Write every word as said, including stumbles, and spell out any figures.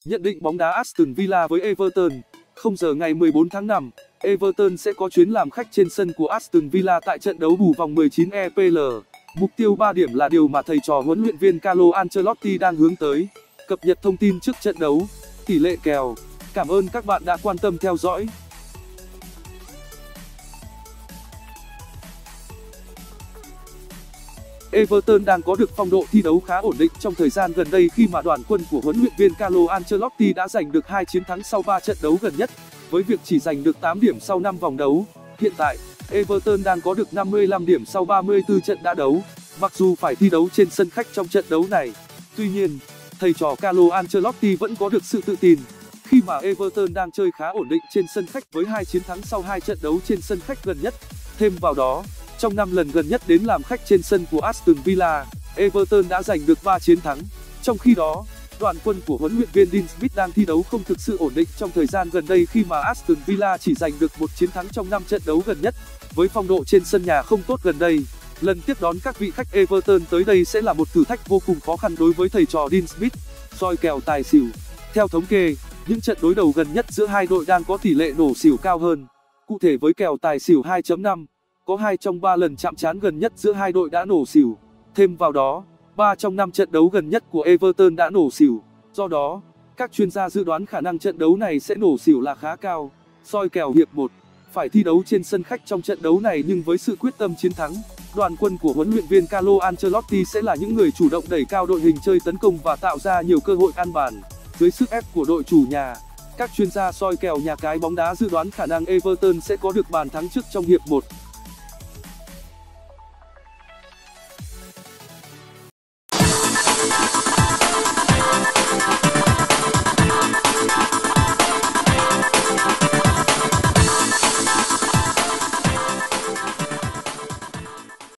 Nhận định bóng đá Aston Villa với Everton. không giờ ngày mười bốn tháng năm, Everton sẽ có chuyến làm khách trên sân của Aston Villa tại trận đấu bù vòng mười chín E P L. Mục tiêu ba điểm là điều mà thầy trò huấn luyện viên Carlo Ancelotti đang hướng tới. Cập nhật thông tin trước trận đấu, tỷ lệ kèo. Cảm ơn các bạn đã quan tâm theo dõi. Everton đang có được phong độ thi đấu khá ổn định trong thời gian gần đây khi mà đoàn quân của huấn luyện viên Carlo Ancelotti đã giành được hai chiến thắng sau ba trận đấu gần nhất, với việc chỉ giành được tám điểm sau năm vòng đấu. Hiện tại, Everton đang có được năm mươi lăm điểm sau ba mươi tư trận đã đấu, mặc dù phải thi đấu trên sân khách trong trận đấu này. Tuy nhiên, thầy trò Carlo Ancelotti vẫn có được sự tự tin khi mà Everton đang chơi khá ổn định trên sân khách với hai chiến thắng sau hai trận đấu trên sân khách gần nhất. Thêm vào đó, trong năm lần gần nhất đến làm khách trên sân của Aston Villa, Everton đã giành được ba chiến thắng. Trong khi đó, đoàn quân của huấn luyện viên Dean Smith đang thi đấu không thực sự ổn định trong thời gian gần đây khi mà Aston Villa chỉ giành được một chiến thắng trong năm trận đấu gần nhất. Với phong độ trên sân nhà không tốt gần đây, lần tiếp đón các vị khách Everton tới đây sẽ là một thử thách vô cùng khó khăn đối với thầy trò Dean Smith. Soi kèo tài xỉu. Theo thống kê, những trận đối đầu gần nhất giữa hai đội đang có tỷ lệ nổ xỉu cao hơn. Cụ thể với kèo tài xỉu hai chấm năm, có hai trong ba lần chạm trán gần nhất giữa hai đội đã nổ xỉu. Thêm vào đó, ba trong năm trận đấu gần nhất của Everton đã nổ xỉu. Do đó, các chuyên gia dự đoán khả năng trận đấu này sẽ nổ xỉu là khá cao. Soi kèo hiệp một. Phải thi đấu trên sân khách trong trận đấu này nhưng với sự quyết tâm chiến thắng, đoàn quân của huấn luyện viên Carlo Ancelotti sẽ là những người chủ động đẩy cao đội hình chơi tấn công và tạo ra nhiều cơ hội ăn bàn. Dưới sức ép của đội chủ nhà, các chuyên gia soi kèo nhà cái bóng đá dự đoán khả năng Everton sẽ có được bàn thắng trước trong hiệp một.